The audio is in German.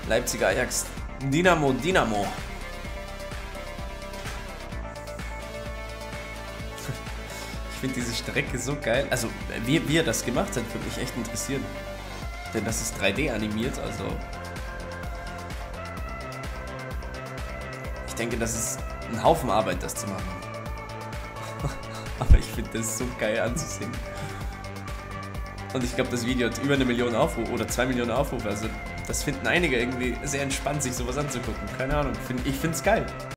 Leipziger Ajax. Dynamo. Ich finde diese Strecke so geil. Also, wie er das gemacht hat, würde mich echt interessieren. Denn das ist 3D animiert, also... Ich denke, das ist ein Haufen Arbeit, das zu machen. Aber ich finde das so geil anzusehen. Und ich glaube, das Video hat über 1 Million Aufrufe oder 2 Millionen Aufrufe. Also das finden einige irgendwie sehr entspannt, sich sowas anzugucken. Keine Ahnung, ich finde es geil.